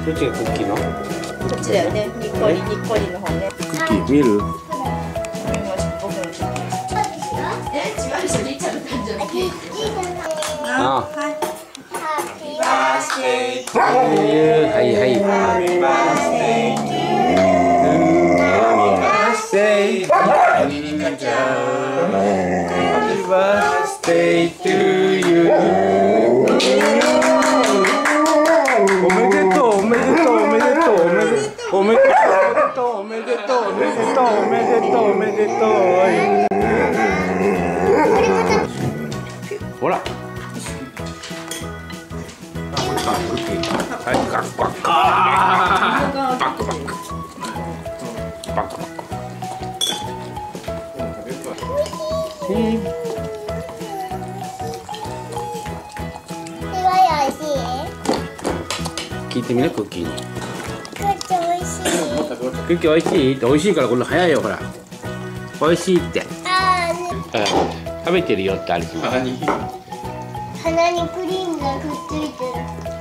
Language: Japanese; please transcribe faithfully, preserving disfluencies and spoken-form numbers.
どっちがクッキーの？ こっちだよね。にっこりにっこりの方ね。 クッキー見える？ え、違うでしょ。りっちゃんの誕生日ケーキ。 あ。 はい。Happy birthday to you. はいはい。Happy birthday to you. Happy birthday to you. おめでとうおめでとうおめでとうおめでとうおめでとうおめでとうおめでとうおめでとうおめでとう。ほら。はい、ガッバッカー。バックバック。バックバック。 すごい美味しい。 聞いてみな、クッキーに。 クッキー美味しい。 クッキー美味しいって、美味しいからこれ早いよ、ほら。美味しいって。 あー、 食べてるよってあれ。 鼻にクリームがくっついてる。